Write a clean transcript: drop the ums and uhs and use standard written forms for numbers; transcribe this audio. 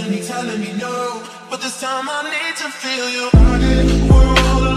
telling me no, but this time I need to feel you. I get, we're all